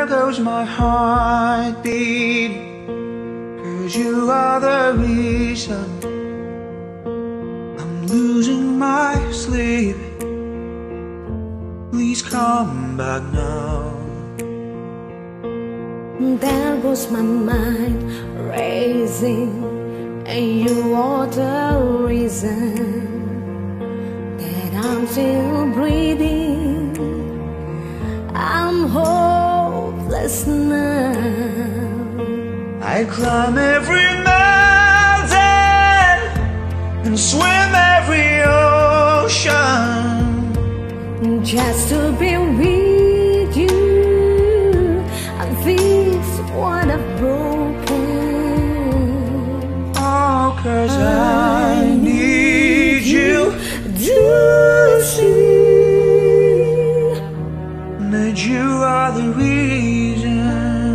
there goes my heartbeat, 'cause you are the reason I'm losing my sleep. Please come back now. There goes my mind racing, and you are the reason that I'm still breathing. I'm hopeless now. I'd climb every mountain and swim every ocean just to be with you and fix what I've broken. Oh, 'cause I need you to see that you are the reason.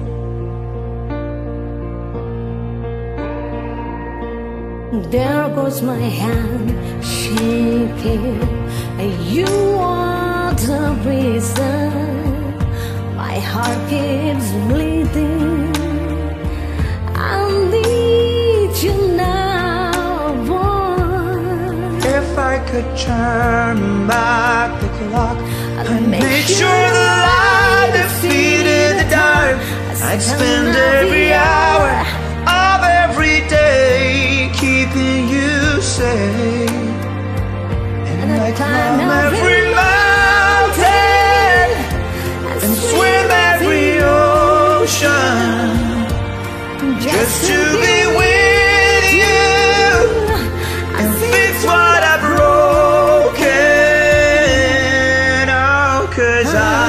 There goes my hand shaking, and you are the reason my heart keeps bleeding. I need you now, boy. If I could turn back the clock and make sure the light defeated the dark, I'd spend every hour of every day keeping you safe. And I'd climb every mountain and swim every ocean just to be with you and fix what I've broken. Oh, 'cause I